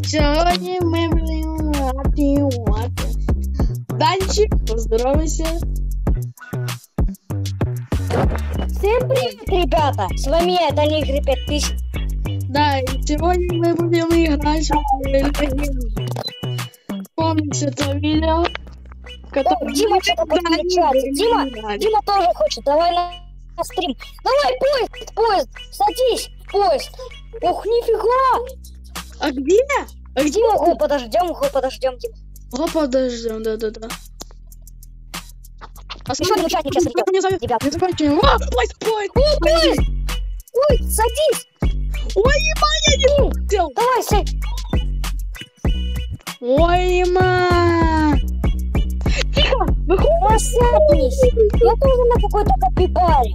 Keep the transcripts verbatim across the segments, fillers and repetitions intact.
Сегодня мы будем отнимать. Дальше поздоровайся. Всем привет, ребята! С вами я, Даник пять тысяч. Да, и сегодня мы будем играть в легенду. Помните это видео? Которое... Дима что-то подключается. Дима, Дима тоже хочет. Давай на, на стрим. Давай, поезд, поезд, садись, поезд. Ох, нифига! А где? А где? Дима, го подождем, го подождем, Дима. Го подождем, да-да-да. А еще один участник сейчас придет. Ребят, не закончим. О, поезд, поезд, О, поезд! Ой, садись! Ой, ебать, я не успел. Давай, сядь. Ой, ема! Тихо, выходи! Посадись! Я тоже на какой-то капибаре.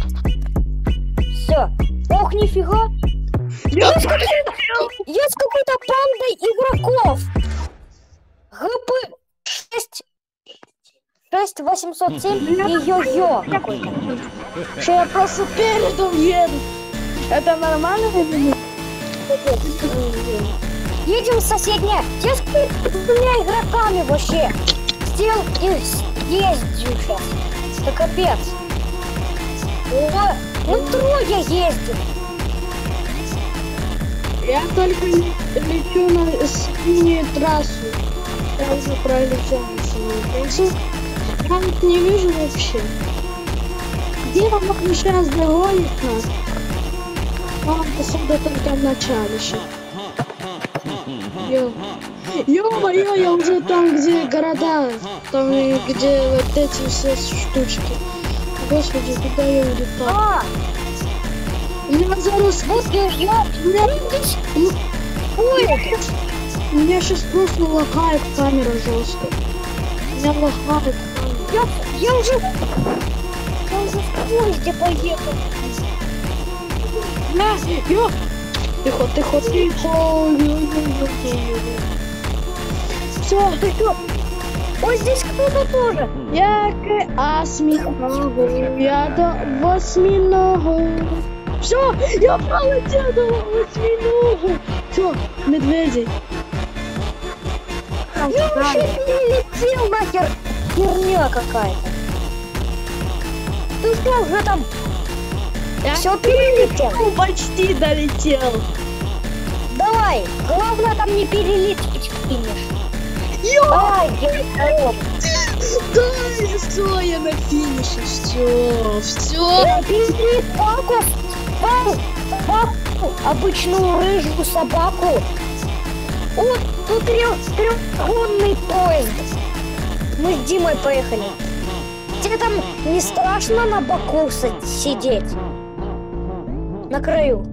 Все. Ох, нифига! Я с какой-то пандой игроков! ГП шесть шесть восемьсот семь и йо-йо какой-то. Что я просто передом еду. Это нормально или нет? Едем в соседнее. Я с двумя игроками вообще. Сделал и ездил сейчас. Это капец. О, ну трое ездит. Я только лечу на синюю трассу. Я уже пролетел на синюю трассу. Я их не вижу вообще. Где он сейчас догонит нас? Он посуда только в начале еще. Ё. Ё-моё, я уже там, где города. Там, где вот эти все штучки. Господи, куда я улетал? А! У меня зараз... Вот я... У меня... Ой! У меня сейчас просто лагает камера жестко. У меня лагает камера. Я, я уже... Я уже в поезде поехал. На! Ё! Тихо, тихо, тихо! Все, ты что? Ой, здесь кто-то тоже. Я к осьминогу, я до восьминогу. Все, я полетел до восьминогу. Все, медведи. Я вообще перелетел нахер. Херня какая-то. Ты что уже там? Я все перелетел. Почти долетел. Давай, главное там не перелететь в финиш. Ё! Давай, делай. Да, все, я на финише. Все, все. Перелет палку, палку, собаку, обычную рыжую собаку. Вот тут трехгонный поезд. Мы с Димой поехали. Тебе там не страшно на боку сидеть? На краю.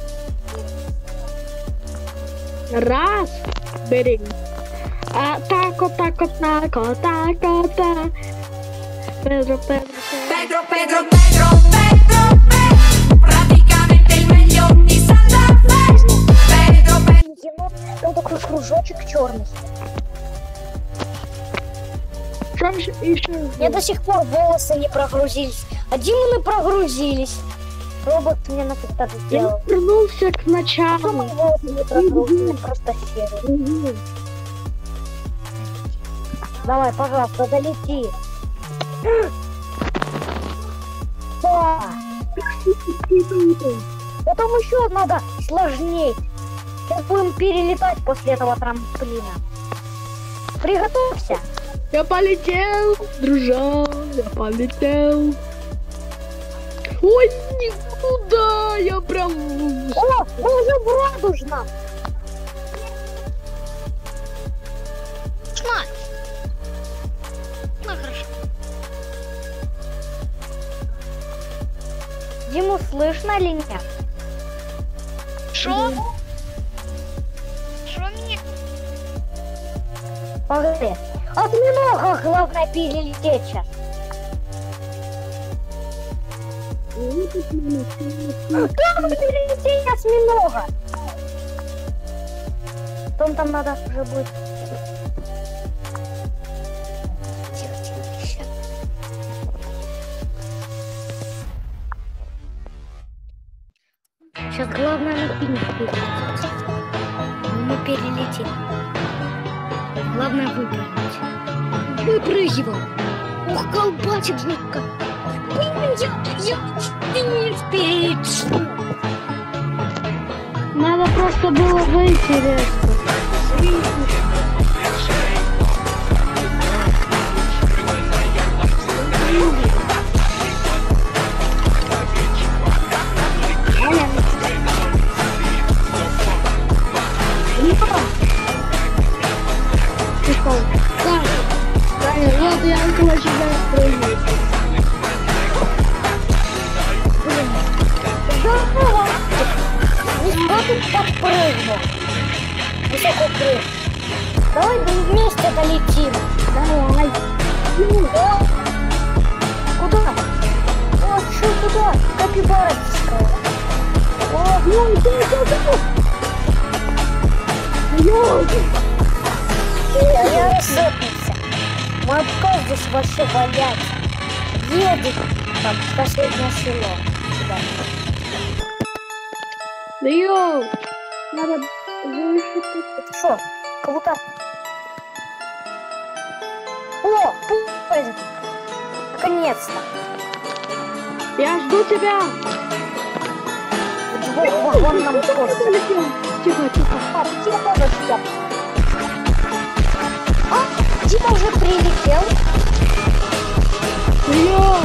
Раз, бери. А тако, тако, тако, тако, тако. Pedro, Pedro, Pedro, Pedro, Pedro, Pedro, Pedro. Praticamente il meglio di Santa Fe. Pedro, Pedro. Там такой кружочек черный. Мне до сих пор волосы не прогрузились. А Диманы прогрузились. Робот мне написал сделал. Я вернулся к началу. Что мои волосы не прогрузились? Просто серые. Давай, пожалуйста, долети. Да. Потом еще надо сложнее. Сейчас будем перелетать после этого трамплина. Приготовься. Я полетел, дружок, я полетел. Ой, никуда, я прям... О, мы уже в Радужном. Мать. Ну хорошо. Диму слышно ли нет? Шо? Шо мне? Погоди. Осьминога главное перелететь сейчас. Там перелететь осьминога. Потом там надо уже будет. Тихо, тихо, тихо. Сейчас главное на финиш перелететь. Мы перелететь. Главное выпрыгнуть. Выпрыгивал. Ух, колбасик жутко. Блин, я, я, я не перелечу. Надо просто было выйти резко. Так, Таня, вот я около тебя прыгну. Здорово! Высоко подпрыгнул. Высоко прыг. Давай вместе долетим. Давай. О! Куда? О, что куда? Капибара тискала. О, Ну, ты что? Ёлки. я, я рассыпался. Мой пол здесь вообще валяется. Едет там в последнее село. Сюда. Да ёл. Надо выше тут. Это что? Кого-то... О, поезд. Наконец-то. Я жду тебя. В двухвагонном поезде. Тихо, тихо. А, Дима тоже сюда. А, Дима уже прилетел. Ёл.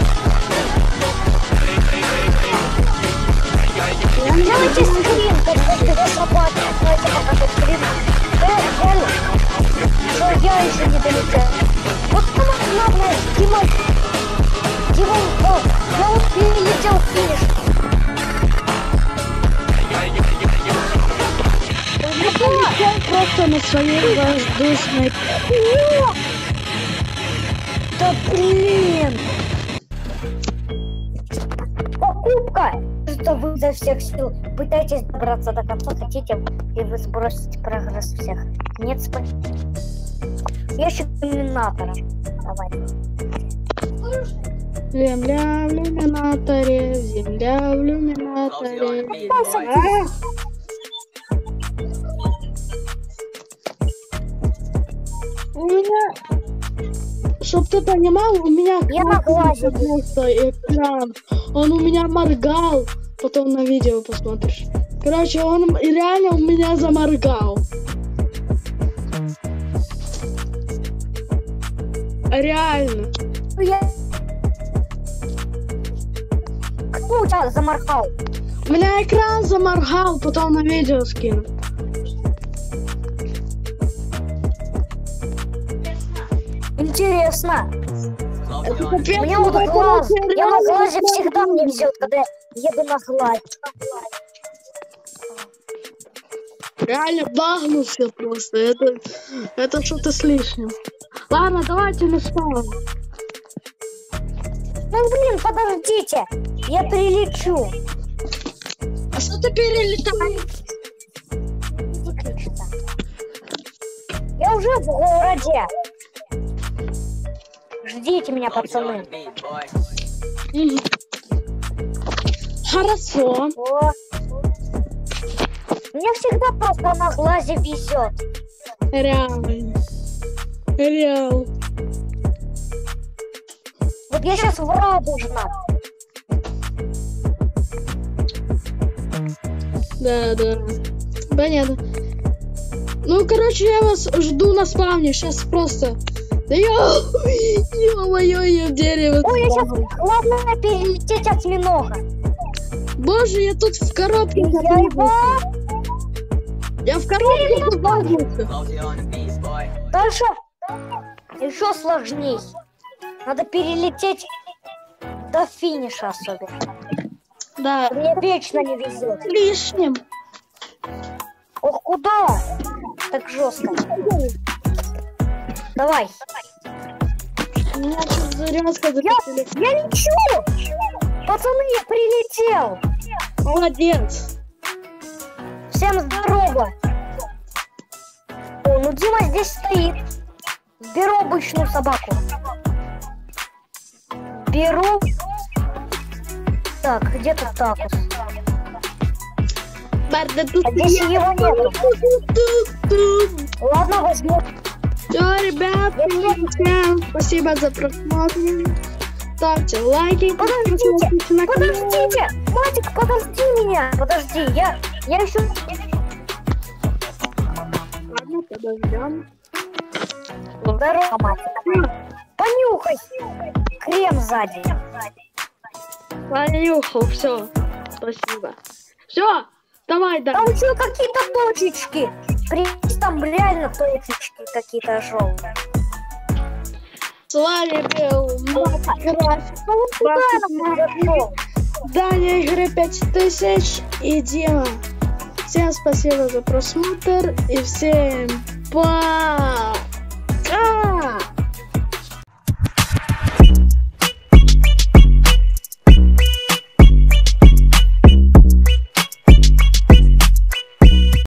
Делайте скрин, когда ты собаки. Давайте покажу скрин. Э, реально. Что я еще не долетел. Вот самое главное, Дима. Дима, о, я вот перелетел в финиш. Я просто на своей воздушной. Да блин! Покупка! Что вы изо всех сил пытаетесь добраться до конца, хотите, и вы сбросите прогресс всех. Нет, спасибо. Ящик иллюминатора. Давай. Земля в иллюминаторе, земля в иллюминаторе. А? У меня, чтоб ты понимал, у меня Я на глазе. просто экран. Он у меня моргал. Потом на видео посмотришь. Короче, он реально у меня заморгал. Реально. Ну, я... Кто у тебя заморгал? У меня экран заморгал, потом на видео скину. Интересно. Это У капец, меня вот это глаз. вообще Я на реально глазе всегда мне везет, когда я еду на глазе. Реально багнулся просто. Это, это что-то с лишним. Ладно, давайте на спаун. Ну блин, подождите. Я перелечу. А что ты перелетаешь? Я уже в городе. Ждите меня, пацаны. Мгм. Хорошо. О. Мне всегда просто на глазе везет. Реально. Реал. Вот я сейчас в Радужном. Да, да. Понятно. Ну, короче, я вас жду на спавне. Сейчас просто... Да ё-моё, я в дерево. Ой, я сейчас... Главное перелететь осьминога. Боже, я тут в коробке. Я его... Я в коробке забагался. Дальше еще сложней. Надо перелететь до финиша особенно. Да. Мне вечно не везет. Лишним. Ох, куда? Так жестко. Давай. У меня тут зарядка Я, запустили. я лечу! Пацаны, я прилетел! Молодец. Всем здорово! О, ну Дима здесь стоит. Беру обычную собаку. Беру... Так, где тут такус? Б. А здесь его нету. Ладно, возьму. Все, ребят, всем спасибо за просмотр. Ставьте лайки. Подождите, на канал. подождите, Матик, подожди меня, подожди, я, я еще... Ладно, подождем. Здорово, Матик. Понюхай, крем сзади. Понюхал, все. Спасибо. Все, давай, да. Там еще какие-то точечки. При- Там реально точечки какие-то желтые. С вами был График. Ну вот куда я зашел? Даня игры пять тысяч и Дима. Всем спасибо за просмотр и всем пока.